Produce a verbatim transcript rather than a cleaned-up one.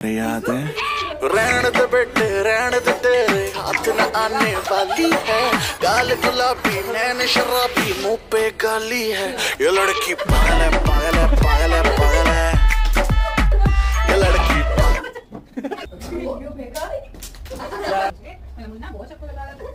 याद है रहने दे बेटे रहने दे तेरे हाथ न आने वाली है। गाल गुलाबी नैन शराबी मुंह पे गाली है। ये लड़की पागल है पागल है पागल है पागल है। ये लड़की